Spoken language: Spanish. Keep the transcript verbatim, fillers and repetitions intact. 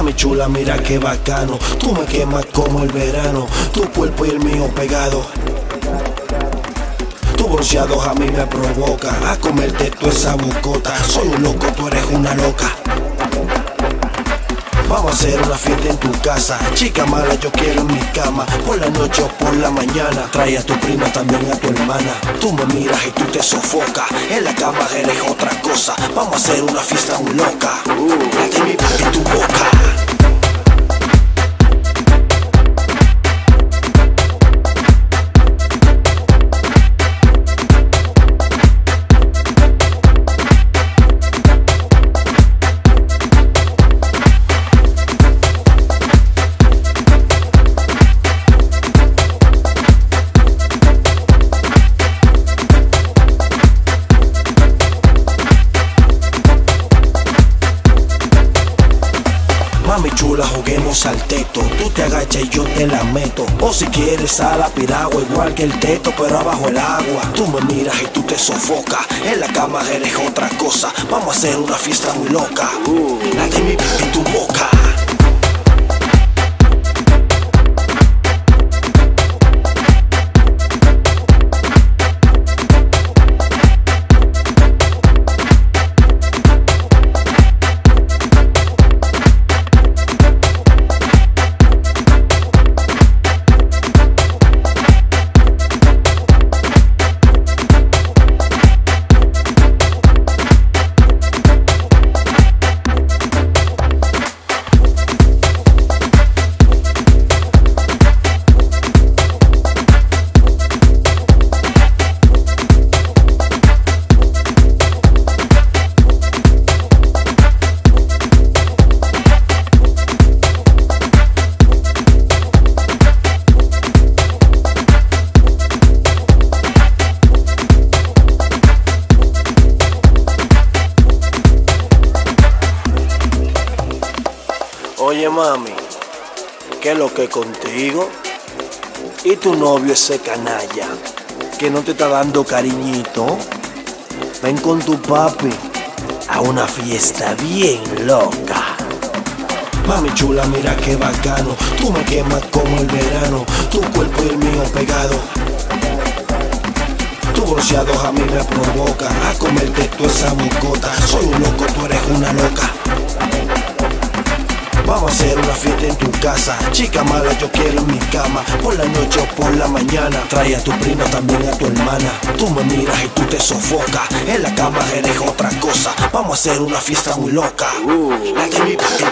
Mami chula, mira qué bacano, tú me quemas como el verano, tu cuerpo y el mío pegado. Tu bronceado a mí me provoca a comerte toda esa bocota. Soy un loco, tú eres una loca. Vamos a hacer una fiesta en tu casa, chica mala, yo quiero en mi cama. Por la noche o por la mañana, trae a tu prima, también a tu hermana. Tú me miras y tú te sofocas, en la cama eres otra cosa. Vamos a hacer una fiesta muy loca, uh, late mi boca en tu boca. Mami chula, juguemos al teto, tú te agachas y yo te la meto. O si quieres a la piragua, igual que el teto, pero abajo el agua. Tú me miras y tú te sofocas, en la cama eres otra cosa. Vamos a hacer una fiesta muy loca, uh, late mi boca en tu boca. Oye mami, ¿qué es lo que contigo? ¿Y tu novio ese canalla que no te está dando cariñito? Ven con tu papi a una fiesta bien loca. Mami chula, mira qué bacano, tú me quemas como el verano, tu cuerpo y el mío pegado. Tu bronceado a mí me provoca a comerte toda esa bocota. Soy un loco, tú eres una loca. Vamos a hacer una fiesta en tu casa, chica mala, yo quiero en mi cama. Por la noche o por la mañana, trae a tu prima, también a tu hermana. Tú me miras y tú te sofocas, en la cama eres otra cosa. Vamos a hacer una fiesta muy loca, uh, late mi boca.